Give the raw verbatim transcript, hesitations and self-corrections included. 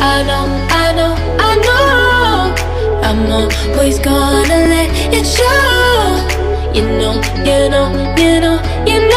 I know, I know, I know I'm always gonna let it show. You know, you know, you know, you know